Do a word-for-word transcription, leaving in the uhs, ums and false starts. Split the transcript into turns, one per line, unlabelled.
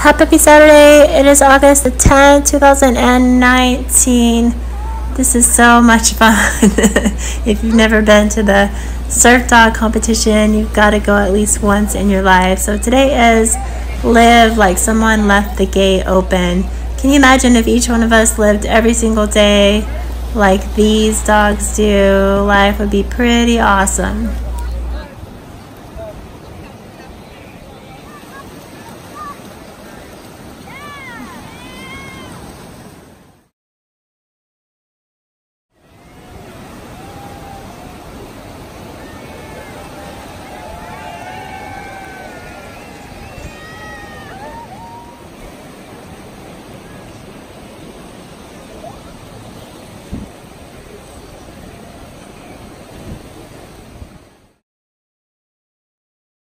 Happy Saturday. It is August the tenth, two thousand nineteen. This is so much fun. If you've never been to the surf dog competition, you've got to go at least once in your life. So today is live like someone left the gate open. Can you imagine if each one of us lived every single day like these dogs do? Life would be pretty awesome.